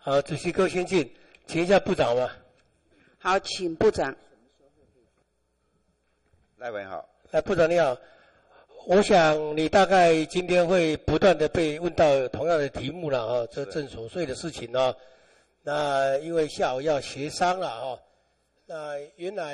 好，主席各位先进，请一下部长吧。 好，请部长。 赖委员好。 部长你好，我想你大概今天会不断的被问到同样的题目了啊，这正所税的事情啊。那因为下午要协商了啊，那原来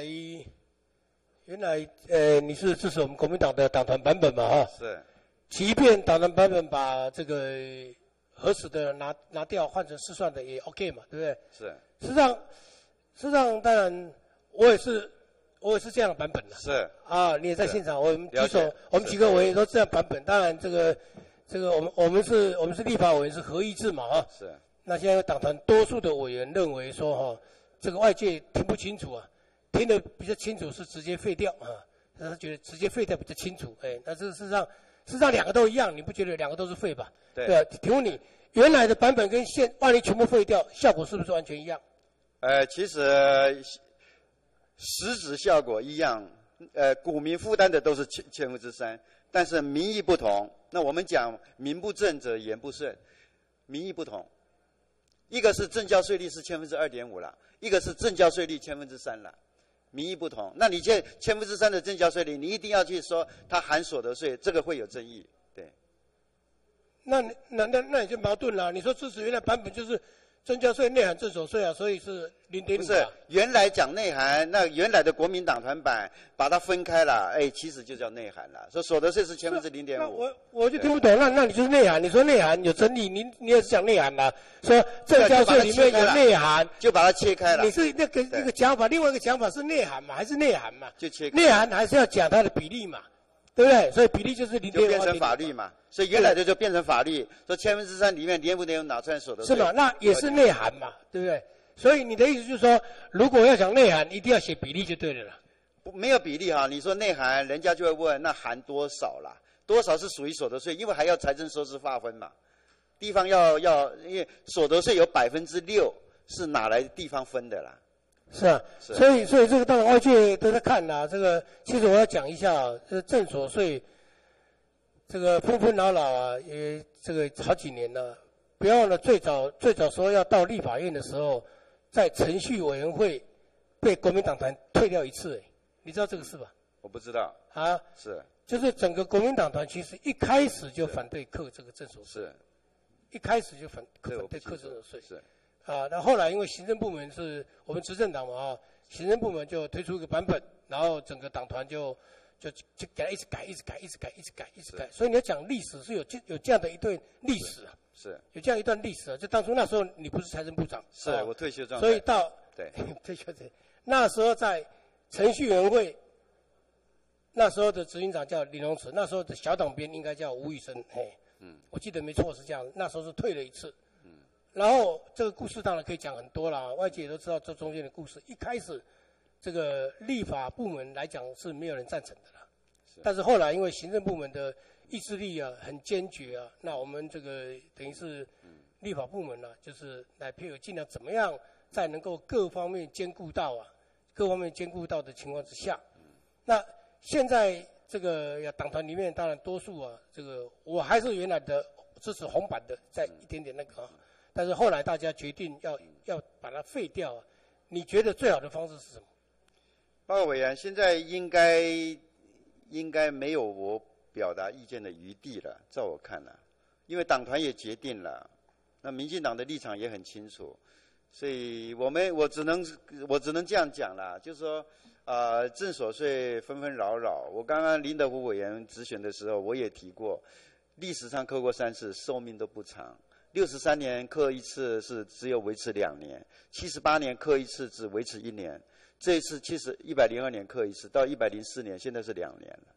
你是支持我们国民党的党团版本嘛哈？是。即便党团版本把这个核实的拿掉，换成试算的也 OK 嘛，对不对？是。事实上，当然我也是这样的版本的。是。啊，你也在现场，我们几个委员都这样版本。当然，这个我们是立法委员是合议制嘛哈。是。那现在党团多数的委员认为说哈，这个外界听不清楚啊，听得比较清楚是直接废掉啊，他觉得直接废掉比较清楚。那这事实上两个都一样，你不觉得两个都是废吧？对啊，请问你原来的版本跟万一全部废掉，效果是不是完全一样？ 其实实质效果一样，股民负担的都是3%，但是民意不同。那我们讲名不正则言不顺，民意不同。一个是证交税率是2.5%了，一个是证交税率3%了，民意不同。那你现在3%的证交税率，你一定要去说它含所得税，这个会有争议。对。 那你就矛盾了。你说支持原来版本就是证交税内含证所税啊，所以是0.5%。 不是，原来讲内涵，那原来的国民党团版把它分开了，其实就叫内涵了。说所得税是0.5%。 那我就听不懂，那你就是内涵。你说内涵有争议，你也是讲内涵啦，说证交税里面有内涵， 就把它切开了。 你是那个讲法，另外一个讲法是内涵嘛，还是内涵嘛？ 就切开。 内涵还是要讲它的比例嘛，对不对？所以比例就是0.5%。 就变成法律嘛。所以原来的就变成法律，说3%里面连不连拿出来所得税？ 是吗？那也是内涵嘛，对不对？所以你的意思就是说，如果要讲内涵，一定要写比例就对了啦。 没有比例哈，你说内涵，人家就会问那含多少啦？多少是属于所得税？因为还要财政收支划分嘛。地方要，因为所得税有6%是拿来地方分的啦。 是啊，所以这个当然外界都在看啦。这个其实我要讲一下啊，这证所税。这个纷纷扰扰啊，也这个好几年了。不要忘了，最早说要到立法院的时候，在程序委员会被国民党团退掉一次，你知道这个事吧？ 我不知道。 啊，是，就是整个国民党团其实一开始就反对课这个证所税，一开始就反对课证所税。是。啊，那后来因为行政部门是我们执政党嘛啊，行政部门就推出一个版本，然后整个党团就给它一直改，所以你要讲历史是有这样的一段历史啊，是有这样一段历史啊。就当初那时候你不是财政部长， 是我退休状态， 所以对退休者那时候在程序委员会，那时候的执行长叫林荣慈，那时候的小党编应该叫吴宇生，我记得没错是这样，那时候是退了一次，然后这个故事当然可以讲很多啦，外界也都知道这中间的故事，一开始。这个立法部门来讲是没有人赞成的啦，但是后来因为行政部门的意志力啊很坚决啊，那我们这个等于是立法部门啊，就是来配合，尽量怎么样在能够各方面兼顾到的情况之下，那现在这个党团里面当然多数啊，这个我还是原来的支持红版的，在一点点那个啊，但是后来大家决定要把它废掉啊，你觉得最好的方式是什么？ 报告委员，现在应该没有我表达意见的余地了，照我看了，因为党团也决定了，那民进党的立场也很清楚，所以我只能这样讲啦，就是说，证所税纷纷扰扰，我刚刚林德湖委员质询的时候，我也提过，历史上课过3次，寿命都不长，63年课一次是只有维持2年，78年课一次只维持1年。这一次102年课一次，到104年，现在是2年了。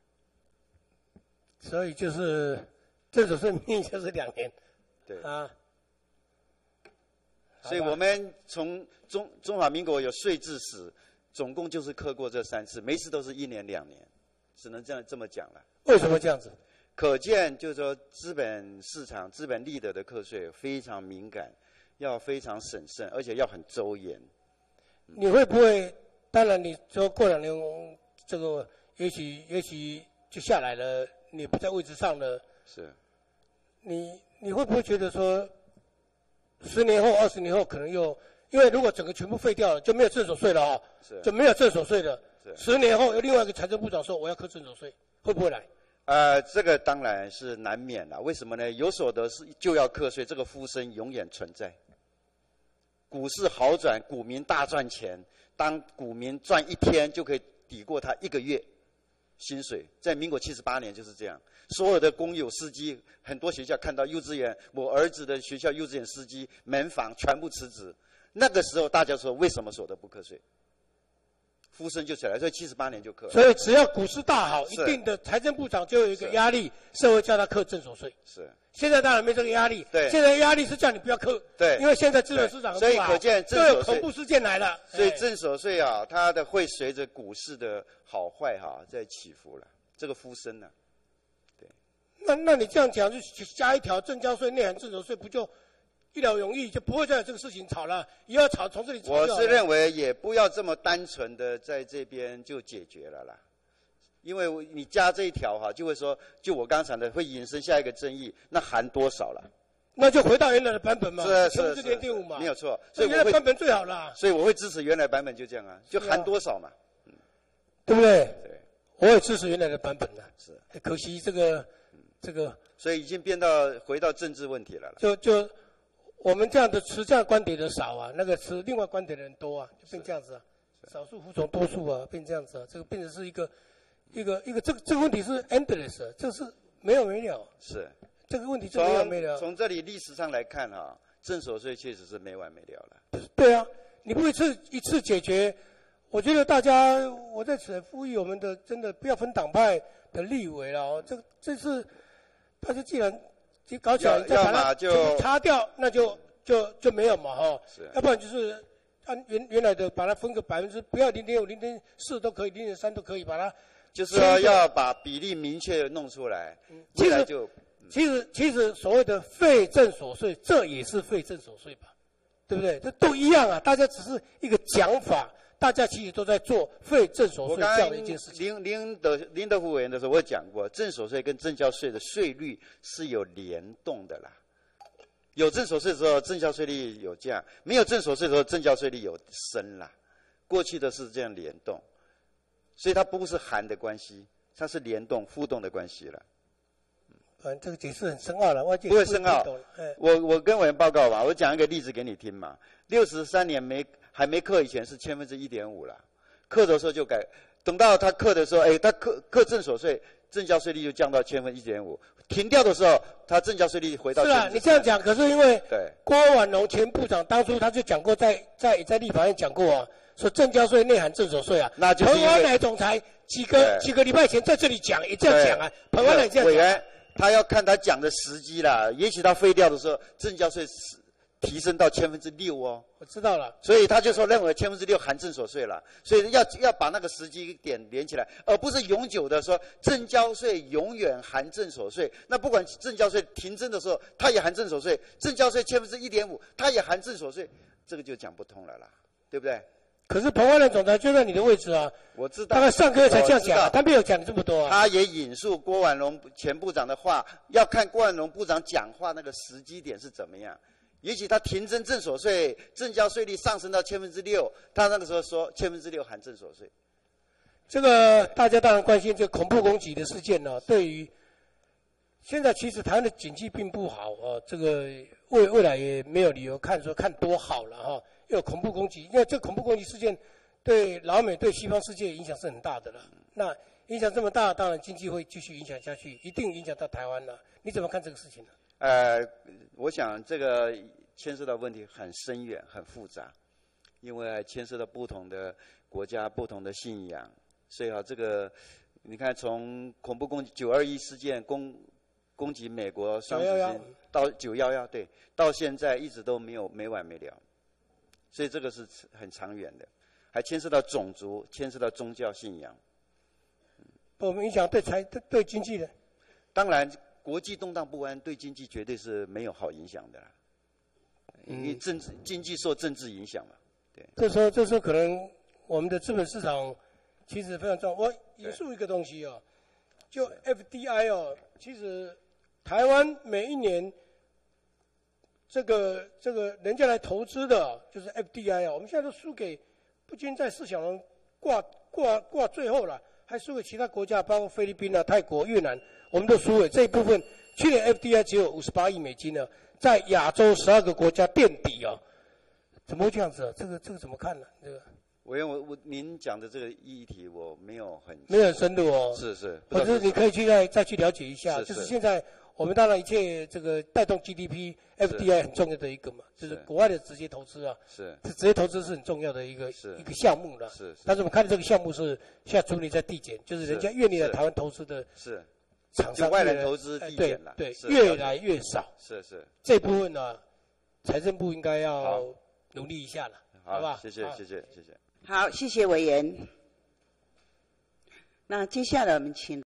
所以就是证所税命就是2年。对啊。 所以我们从中华民国有税制史，总共就是课过这3次，每次都是1年2年，只能这么讲了。 为什么这样子？ 可见就是说，资本市场、资本利得的课税非常敏感，要非常审慎，而且要很周延。 你会不会？当然，你说过2年，这个也许就下来了，你不在位置上了。是。你会不会觉得说， 10年后、20年后可能又，因为如果整个全部废掉了，就没有正所税了哦，就没有正所税了。10年后有另外一个财政部长说我要课正所税，会不会来？ 这个当然是难免了。为什么呢？有所得是就要课税，这个风声永远存在。股市好转，股民大赚钱，当股民赚1天就可以抵过他1个月薪水。在民国78年就是这样，所有的公有司机，很多学校看到幼稚园，我儿子的学校幼稚园司机门房全部辞职。那个时候大家说为什么所得不课税？呼声就起来，所以78年就课。 所以只要股市大好，一定的财政部长就有一个压力，社会叫他课正所税。 是。 现在当然没这个压力。 对。 现在压力是叫你不要课。 对。 因为现在资本市场不好， 所以可见正所税恐怖事件来了。 所以正所税啊，它的会随着股市的好坏在起伏了。这个呼声呢？对。 那你这样讲，就加一条证交税内含正所税，不就一劳永逸，就不会再有这个事情吵了？以后吵从这里吵。 我是认为也不要这么单纯的在这边就解决了啦，因为你加这一条就会说，就我刚才的会引申下一个争议，那含多少了？ 那就回到原来的版本嘛， 是 0.5嘛， 没有错。 所以原来版本最好啦。 所以我会支持原来版本，就这样就含多少嘛， 对不对？ 对， 我也支持原来的版本的。 是， 可惜这个， 所以已经回到政治问题了啦。 就我们这样的持这样观点的少啊，那个持另外观点的人多啊，就变这样子啊，少数服从多数啊，变这样子啊，这个变成是一个这个问题是 endless， 这是没有没了。 是， 这个问题是没有没了。 从这里历史上来看正所税确实是没完没了了。 对啊，你不一次解决，我觉得大家我在此呼吁我们的真的不要分党派的立委了哦，这次大家既然搞起来，再把它全部擦掉，那就没有嘛要不然就是按原来的把它分个%，不要0.5、0.4都可以，0.3都可以，把它就是要把比例明确弄出来。 其实所谓的废正所税，这也是废正所税吧，对不对？这都一样啊，大家只是一个讲法。大家其实都在做废正所税这样的一件事情。 林德福委员的时候，我讲过，正所税跟证交税的税率是有联动的啦。有正所税的时候，证交税率有降；没有正所税的时候，证交税率有升啦。过去的是这样联动，所以它不是含的关系，它是联动互动的关系了。 这个解释很深奥了，我不会深奥。我跟委员报告吧，我讲一个例子给你听嘛。63年还没课以前是1/1.5了，课的时候就改，等到他课的时候，他课正所税，证交税率就降到1/1.5，停掉的时候，他证交税率回到。 是啊，你这样讲，可是因为郭婉蓉前部长当初他就讲过，在立法院讲过啊，说证交税内含正所税啊。 那就是彭淮南总裁几个礼拜前在这里讲，也这样讲啊，彭淮南这样讲。 委员他要看他讲的时机啦，也许他废掉的时候，证交税提升到6%哦。 我知道了。 所以他就说认为6%含正所税了，所以要把那个时机点连起来，而不是永久的说证交税永远含正所税。那不管证交税停征的时候，它也含正所税；证交税1/1.5，它也含正所税，这个就讲不通了啦，对不对？ 可是彭淮南总裁就在你的位置啊， 我知道。 大概上个月才这样讲，他没有讲这么多啊。 他也引述郭婉蓉前部长的话，要看郭婉蓉部长讲话那个时机点是怎么样。也许他停征正所税，证交税率上升到6%，他那个时候说6%含正所税。 这个大家当然关心这个恐怖攻击的事件呢，对于现在其实台湾的经济并不好这个未来也没有理由看多好了又有恐怖攻击，因为这恐怖攻击事件对老美对西方世界影响是很大的了。那影响这么大，当然经济会继续影响下去，一定影响到台湾了。你怎么看这个事情呢？ 我想这个牵涉到问题很深远、很复杂，因为牵涉到不同的国家、不同的信仰，所以这个你看，从恐怖攻击921事件攻击美国双子星到911，对，到现在一直都没完没了，所以这个是很长远的，还牵涉到种族，牵涉到宗教信仰。 我们影响对经济的， 当然。国际动荡不安对经济绝对是没有好影响的啦，因为经济受政治影响嘛。对。 这时候可能我们的资本市场其实非常重要。我引述一个东西就 FDI 其实台湾每一年这个人家来投资的，就是 FDI 啊，我们现在都输给，不仅在4小龙挂最后了，还输给其他国家，包括菲律宾啊、泰国、越南，我们都输了这一部分。去年 FDI 只有58亿美金呢，在亚洲12个国家垫底啊，怎么会这样子啊？这个怎么看呢？这个委员，您讲的这个议题我没有很深入哦。 是， 可是你可以再去了解一下，就是现在我们当然一切这个带动 GDP，FDI 很重要的一个嘛，就是国外的直接投资啊，直接投资是很重要的一个项目了。但是我们看到这个项目是现在逐年在递减，就是人家愿意来台湾投资的厂商外来投资递减了， 对，越来越少。 是这部分呢，财政部应该要努力一下了，好不好？ 谢谢。 好，谢谢委员。那接下来我们请。